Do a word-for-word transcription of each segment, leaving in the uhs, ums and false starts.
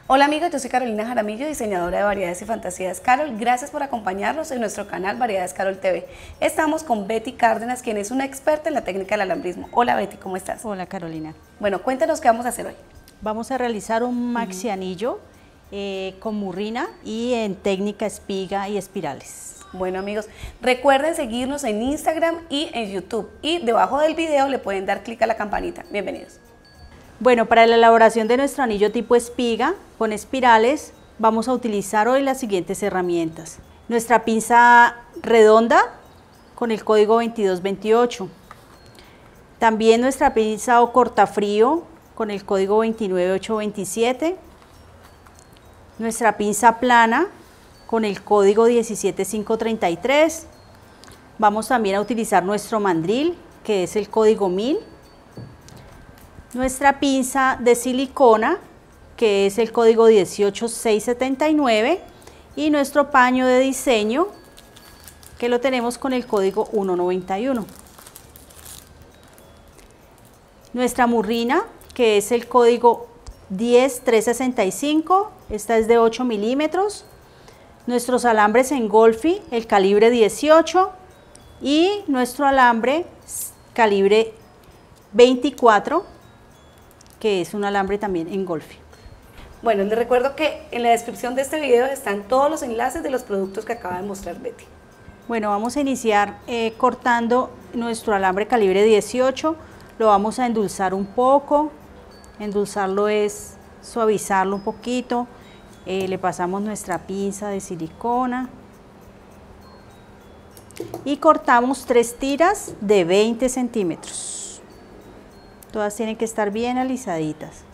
Hola amigos, yo soy Carolina Jaramillo, diseñadora de variedades y fantasías Carol. Gracias por acompañarnos en nuestro canal Variedades Carol T V. Estamos con Betty Cárdenas, quien es una experta en la técnica del alambrismo. Hola Betty, ¿cómo estás? Hola Carolina. Bueno, cuéntanos qué vamos a hacer hoy. Vamos a realizar un maxi anillo eh, con murrina y en técnica espiga y espirales. Bueno amigos, recuerden seguirnos en Instagram y en YouTube. Y debajo del video le pueden dar clic a la campanita. Bienvenidos. Bueno, para la elaboración de nuestro anillo tipo espiga con espirales vamos a utilizar hoy las siguientes herramientas. Nuestra pinza redonda con el código veintidós veintiocho. También nuestra pinza o cortafrío con el código veintinueve ochocientos veintisiete. Nuestra pinza plana con el código diecisiete mil quinientos treinta y tres. Vamos también a utilizar nuestro mandril, que es el código mil. Nuestra pinza de silicona, que es el código dieciocho mil seiscientos setenta y nueve, y nuestro paño de diseño, que lo tenemos con el código ciento noventa y uno. Nuestra murrina, que es el código diez mil trescientos sesenta y cinco, esta es de ocho milímetros. Nuestros alambres en Golfi, el calibre dieciocho, y nuestro alambre calibre veinticuatro, que es un alambre también en Golfi. Bueno, les recuerdo que en la descripción de este video están todos los enlaces de los productos que acaba de mostrar Betty. Bueno, vamos a iniciar eh, cortando nuestro alambre calibre dieciocho, lo vamos a endulzar un poco. Endulzarlo es suavizarlo un poquito, eh, le pasamos nuestra pinza de silicona y cortamos tres tiras de veinte centímetros. Todas tienen que estar bien alisaditas.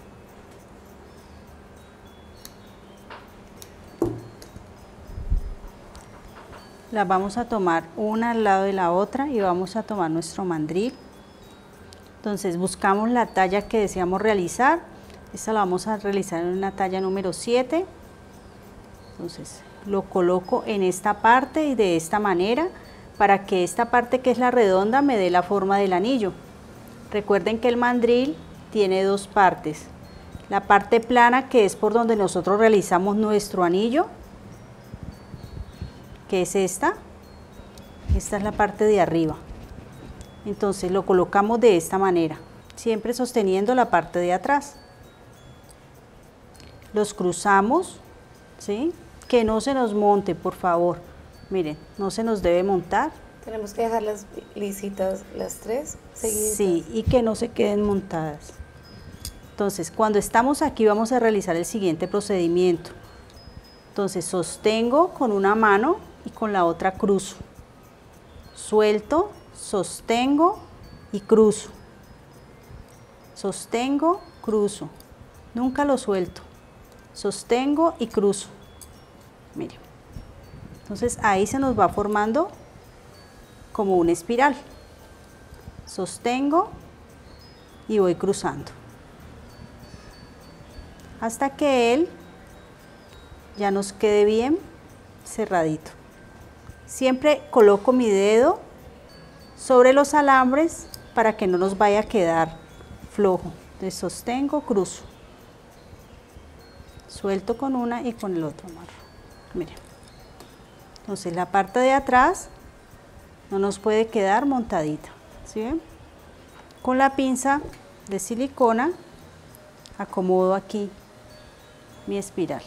Las vamos a tomar una al lado de la otra y vamos a tomar nuestro mandril. Entonces buscamos la talla que deseamos realizar. Esta la vamos a realizar en una talla número siete. Entonces lo coloco en esta parte y de esta manera para que esta parte, que es la redonda, me dé la forma del anillo. Recuerden que el mandril tiene dos partes. La parte plana, que es por donde nosotros realizamos nuestro anillo, que es esta. Esta es la parte de arriba. Entonces lo colocamos de esta manera, siempre sosteniendo la parte de atrás. Los cruzamos, ¿sí? Que no se nos monte, por favor. Miren, no se nos debe montar. Tenemos que dejarlas lisitas las tres seguidas. Sí, y que no se queden montadas. Entonces, cuando estamos aquí vamos a realizar el siguiente procedimiento. Entonces, sostengo con una mano y con la otra cruzo. Suelto, sostengo y cruzo. Sostengo, cruzo. Nunca lo suelto. Sostengo y cruzo. Miren. Entonces, ahí se nos va formando como una espiral. Sostengo y voy cruzando hasta que él ya nos quede bien cerradito. Siempre coloco mi dedo sobre los alambres para que no nos vaya a quedar flojo. Entonces sostengo, cruzo, suelto con una y con el otro amarro. Miren. Entonces la parte de atrás no nos puede quedar montadita, ¿sí ven? Con la pinza de silicona acomodo aquí mi espiral.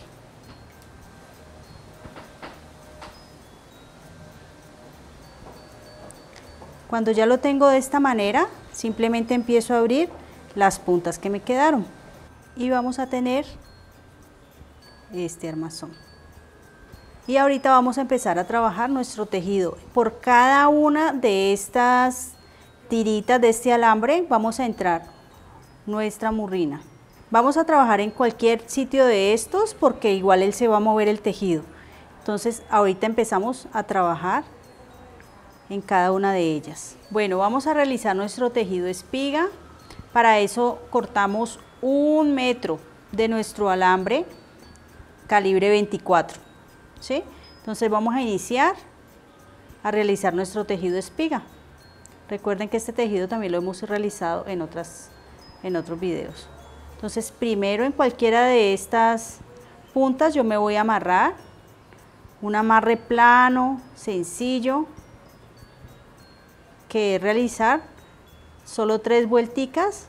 Cuando ya lo tengo de esta manera, simplemente empiezo a abrir las puntas que me quedaron y vamos a tener este armazón. Y ahorita vamos a empezar a trabajar nuestro tejido. Por cada una de estas tiritas de este alambre vamos a entrar nuestra murrina. Vamos a trabajar en cualquier sitio de estos porque igual él se va a mover el tejido. Entonces ahorita empezamos a trabajar en cada una de ellas. Bueno, vamos a realizar nuestro tejido espiga. Para eso cortamos un metro de nuestro alambre calibre veinticuatro. ¿Sí? Entonces vamos a iniciar a realizar nuestro tejido espiga. Recuerden que este tejido también lo hemos realizado en, otras, en otros videos. Entonces primero en cualquiera de estas puntas yo me voy a amarrar, un amarre plano, sencillo, que es realizar solo tres vuelticas.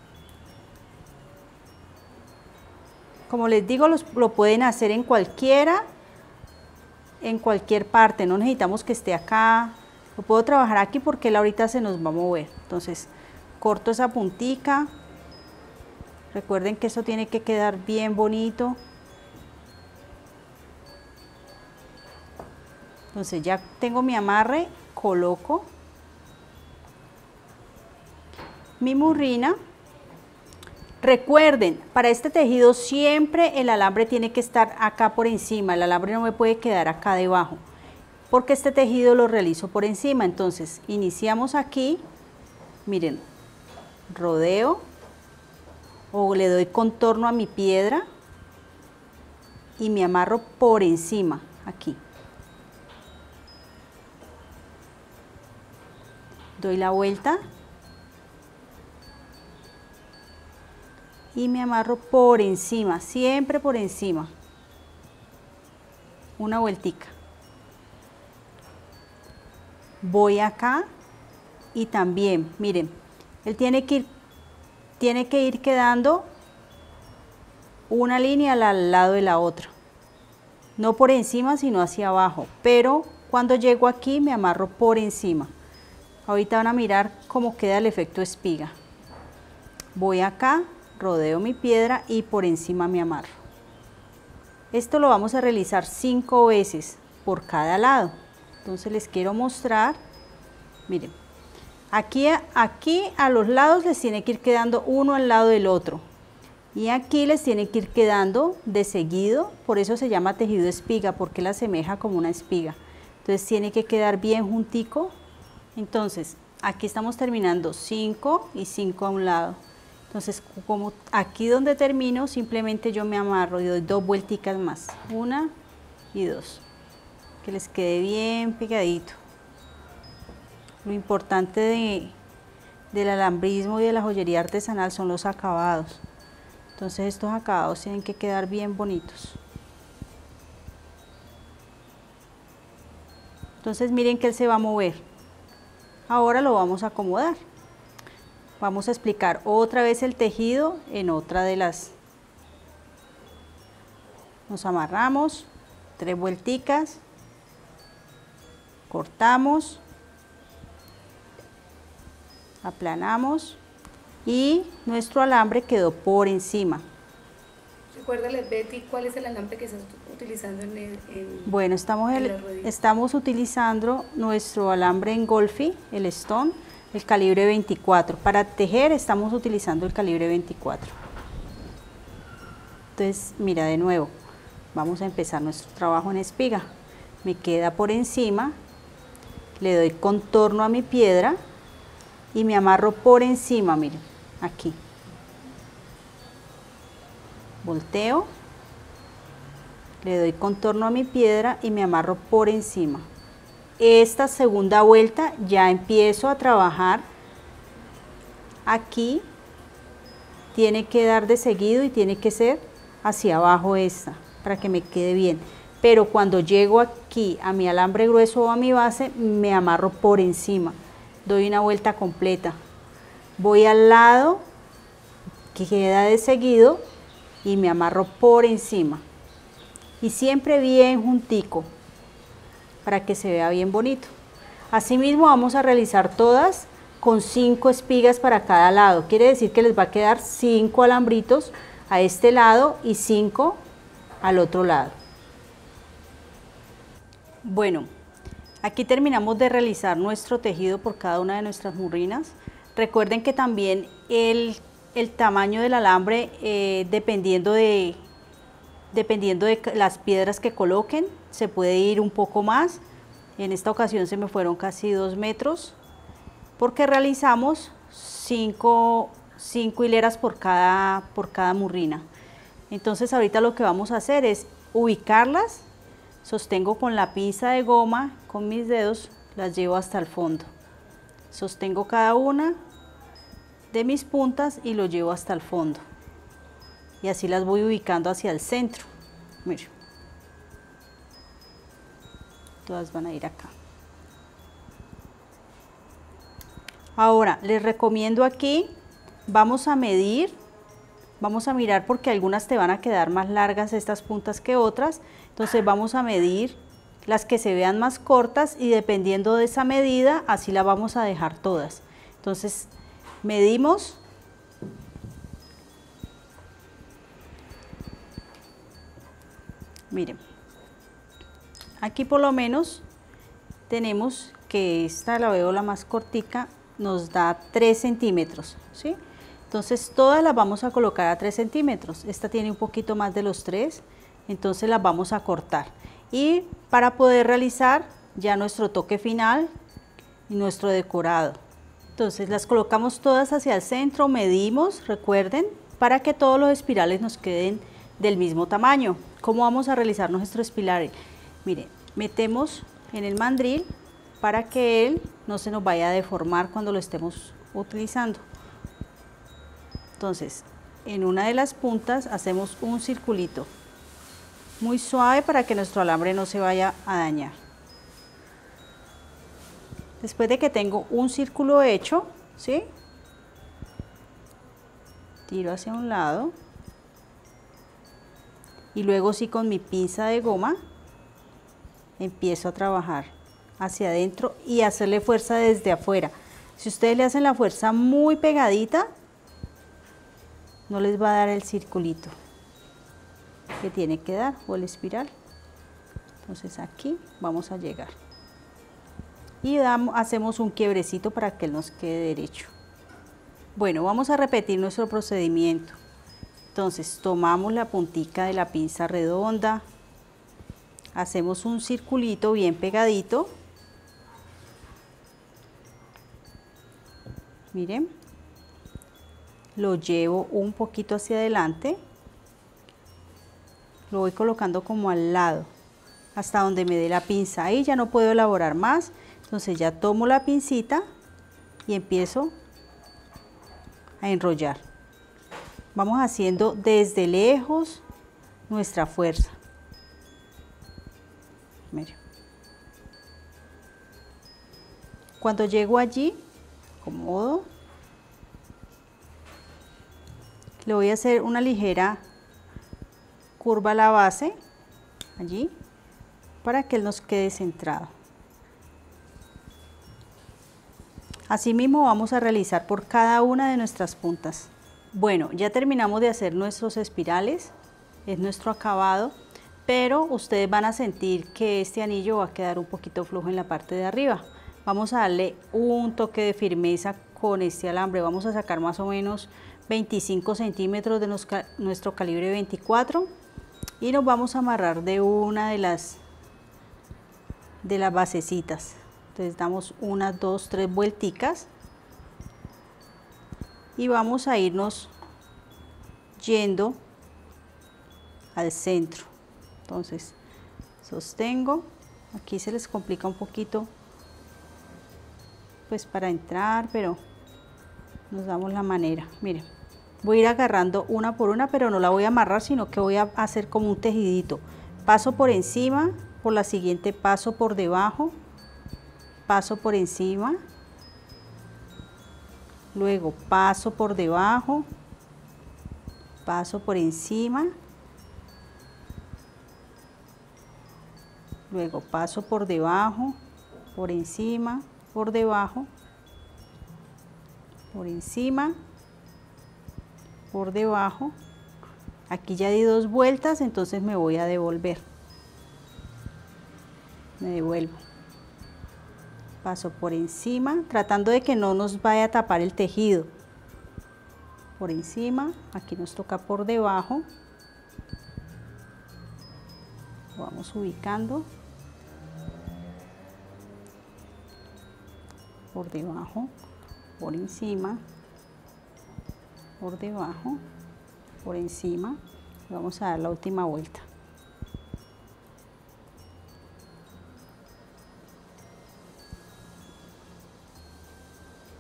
Como les digo, los, lo pueden hacer en cualquiera, en cualquier parte, no necesitamos que esté acá. Lo puedo trabajar aquí porque él ahorita se nos va a mover. Entonces, corto esa puntica. Recuerden que eso tiene que quedar bien bonito. Entonces ya tengo mi amarre, coloco mi murrina. Recuerden, para este tejido siempre el alambre tiene que estar acá por encima, el alambre no me puede quedar acá debajo, porque este tejido lo realizo por encima. Entonces iniciamos aquí, miren, rodeo o le doy contorno a mi piedra y me amarro por encima, aquí. Doy la vuelta y me amarro por encima, siempre por encima. Una vueltica. Voy acá y también, miren, él tiene que ir, tiene que ir quedando una línea al lado de la otra. No por encima, sino hacia abajo. Pero cuando llego aquí me amarro por encima. Ahorita van a mirar cómo queda el efecto espiga. Voy acá, rodeo mi piedra y por encima me amarro. Esto lo vamos a realizar cinco veces por cada lado. Entonces les quiero mostrar, miren, aquí, aquí a los lados les tiene que ir quedando uno al lado del otro. Y aquí les tiene que ir quedando de seguido, por eso se llama tejido espiga, porque la asemeja como una espiga. Entonces tiene que quedar bien juntico. Entonces, aquí estamos terminando cinco y cinco a un lado. Entonces, como aquí donde termino, simplemente yo me amarro y doy dos vuelticas más. Una y dos. Que les quede bien pegadito. Lo importante de, del alambrismo y de la joyería artesanal son los acabados. Entonces, estos acabados tienen que quedar bien bonitos. Entonces, miren que él se va a mover. Ahora lo vamos a acomodar. Vamos a explicar otra vez el tejido en otra de las. Nos amarramos, tres vuelticas, cortamos, aplanamos y nuestro alambre quedó por encima. Recuérdales, Betty, ¿cuál es el alambre que estás utilizando en el en, Bueno, estamos, en el, estamos utilizando nuestro alambre engolfi, el Stone, el calibre veinticuatro. Para tejer estamos utilizando el calibre veinticuatro. Entonces, mira, de nuevo, vamos a empezar nuestro trabajo en espiga. Me queda por encima, le doy contorno a mi piedra y me amarro por encima, miren, aquí. Volteo, le doy contorno a mi piedra y me amarro por encima. Esta segunda vuelta ya empiezo a trabajar aquí, tiene que dar de seguido y tiene que ser hacia abajo esta, para que me quede bien. Pero cuando llego aquí a mi alambre grueso o a mi base, me amarro por encima, doy una vuelta completa. Voy al lado, que queda de seguido, y me amarro por encima y siempre bien juntico para que se vea bien bonito. Asimismo vamos a realizar todas con cinco espigas para cada lado, quiere decir que les va a quedar cinco alambritos a este lado y cinco al otro lado. Bueno, aquí terminamos de realizar nuestro tejido por cada una de nuestras murrinas. Recuerden que también el el tamaño del alambre, eh, dependiendo de dependiendo de las piedras que coloquen, se puede ir un poco más. En esta ocasión se me fueron casi dos metros, porque realizamos cinco, cinco hileras por cada, por cada murrina. Entonces ahorita lo que vamos a hacer es ubicarlas, sostengo con la pinza de goma, con mis dedos, las llevo hasta el fondo. Sostengo cada una de mis puntas y lo llevo hasta el fondo y así las voy ubicando hacia el centro. Mire, todas van a ir acá. Ahora les recomiendo aquí, vamos a medir, vamos a mirar porque algunas te van a quedar más largas estas puntas que otras, entonces vamos a medir las que se vean más cortas y dependiendo de esa medida, así la vamos a dejar todas. Entonces medimos. Miren, aquí por lo menos tenemos que esta, la veo la más cortica, nos da tres centímetros, ¿sí? Entonces todas las vamos a colocar a tres centímetros. Esta tiene un poquito más de los tres, entonces las vamos a cortar. Y para poder realizar ya nuestro toque final y nuestro decorado. Entonces las colocamos todas hacia el centro, medimos, recuerden, para que todos los espirales nos queden del mismo tamaño. ¿Cómo vamos a realizar nuestro espiral? Miren, metemos en el mandril para que él no se nos vaya a deformar cuando lo estemos utilizando. Entonces, en una de las puntas hacemos un circulito muy suave para que nuestro alambre no se vaya a dañar. Después de que tengo un círculo hecho, ¿sí? Tiro hacia un lado y luego sí con mi pinza de goma empiezo a trabajar hacia adentro y hacerle fuerza desde afuera. Si ustedes le hacen la fuerza muy pegadita, no les va a dar el circulito que tiene que dar o el espiral. Entonces aquí vamos a llegar y damos, hacemos un quiebrecito para que él nos quede derecho. Bueno, vamos a repetir nuestro procedimiento. Entonces tomamos la puntica de la pinza redonda, hacemos un circulito bien pegadito, miren, lo llevo un poquito hacia adelante, lo voy colocando como al lado, hasta donde me dé la pinza. Ahí ya no puedo elaborar más, entonces ya tomo la pincita y empiezo a enrollar. Vamos haciendo desde lejos nuestra fuerza. Miren. Cuando llego allí, acomodo, le voy a hacer una ligera curva a la base, allí, para que él nos quede centrado. Asimismo vamos a realizar por cada una de nuestras puntas. Bueno, ya terminamos de hacer nuestros espirales, es nuestro acabado, pero ustedes van a sentir que este anillo va a quedar un poquito flojo en la parte de arriba. Vamos a darle un toque de firmeza con este alambre, vamos a sacar más o menos veinticinco centímetros de nuestro calibre veinticuatro y nos vamos a amarrar de una de las, de las basecitas. Entonces damos unas, dos, tres vuelticas y vamos a irnos yendo al centro. Entonces sostengo, aquí se les complica un poquito pues para entrar, pero nos damos la manera. Miren, voy a ir agarrando una por una, pero no la voy a amarrar, sino que voy a hacer como un tejidito. Paso por encima, por la siguiente paso por debajo, paso por encima, luego paso por debajo, paso por encima, luego paso por debajo, por encima, por debajo, por encima, por debajo. Aquí ya di dos vueltas, entonces me voy a devolver, me devuelvo, paso por encima, tratando de que no nos vaya a tapar el tejido, por encima, aquí nos toca por debajo, vamos ubicando, por debajo, por encima, por debajo, por encima, y vamos a dar la última vuelta.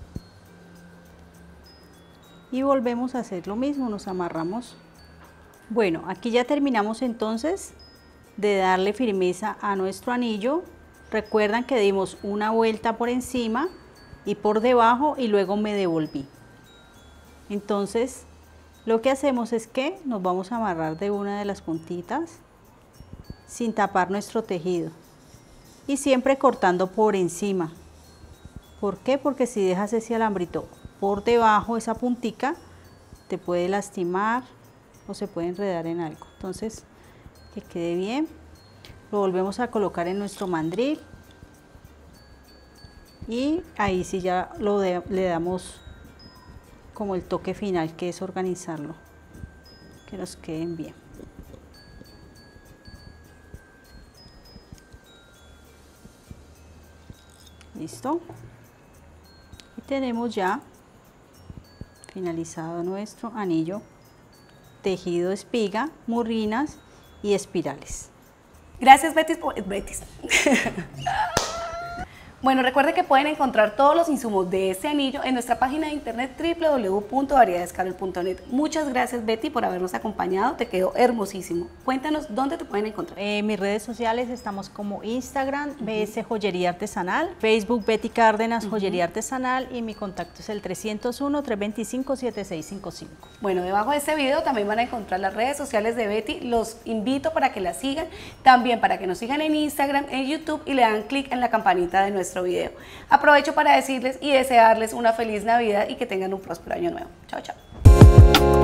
Y volvemos a hacer lo mismo, nos amarramos Bueno, aquí ya terminamos entonces de darle firmeza a nuestro anillo. Recuerdan que dimos una vuelta por encima y por debajo y luego me devolví. Entonces lo que hacemos es que nos vamos a amarrar de una de las puntitas sin tapar nuestro tejido y siempre cortando por encima. ¿Por qué? Porque si dejas ese alambrito por debajo, esa puntica, te puede lastimar o se puede enredar en algo. Entonces, que quede bien. Lo volvemos a colocar en nuestro mandril y ahí sí ya lo de, le damos como el toque final, que es organizarlo, que nos queden bien. Listo. Y tenemos ya finalizado nuestro anillo tejido espiga, murrinas y espirales. Gracias, Betty. Por... Betty. Bueno, recuerde que pueden encontrar todos los insumos de este anillo en nuestra página de internet w w w punto variedades carol punto net. Muchas gracias, Betty, por habernos acompañado. Te quedó hermosísimo. Cuéntanos dónde te pueden encontrar. En mis redes sociales estamos como Instagram, uh-huh. B S Joyería Artesanal, Facebook Betty Cárdenas, uh-huh. Joyería Artesanal, y mi contacto es el trescientos uno, trescientos veinticinco, setenta y seis cincuenta y cinco. Bueno, debajo de este video también van a encontrar las redes sociales de Betty. Los invito para que la sigan, también para que nos sigan en Instagram, en YouTube y le dan clic en la campanita de nuestro video. Aprovecho para decirles y desearles una feliz Navidad y que tengan un próspero año nuevo. Chao, chao.